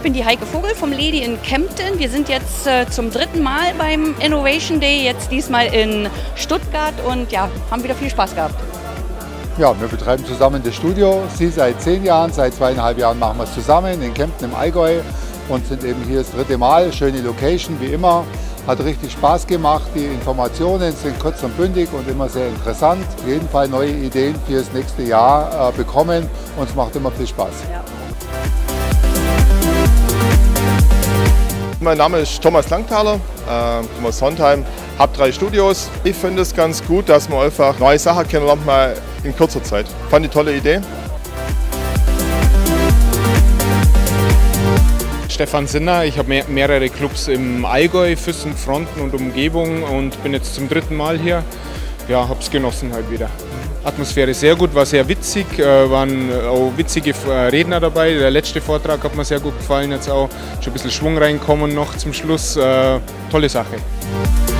bin die Heike Vogel vom Ledi in Kempten. Wir sind jetzt zum 3. Mal beim Innovation Day, jetzt diesmal in Stuttgart und ja, haben wieder viel Spaß gehabt. Ja, wir betreiben zusammen das Studio. Sie seit 10 Jahren, seit 2,5 Jahren machen wir es zusammen in Kempten im Allgäu und sind eben hier das 3. Mal. Schöne Location wie immer. Hat richtig Spaß gemacht. Die Informationen sind kurz und bündig und immer sehr interessant. Auf jeden Fall neue Ideen für das nächste Jahr bekommen und es macht immer viel Spaß. Ja. Mein Name ist Thomas Langthaler, komme aus Sontheim, habe 3 Studios. Ich finde es ganz gut, dass man einfach neue Sachen kennenlernt, mal in kurzer Zeit. Fand ich eine tolle Idee. Stefan Sinner, ich habe mehrere Clubs im Allgäu, Füssen, Fronten und Umgebung und bin jetzt zum 3. Mal hier. Ja, habe es genossen halt wieder. Atmosphäre sehr gut, war sehr witzig, waren auch witzige Redner dabei. Der letzte Vortrag hat mir sehr gut gefallen, jetzt auch schon ein bisschen Schwung reinkommen noch zum Schluss. Tolle Sache.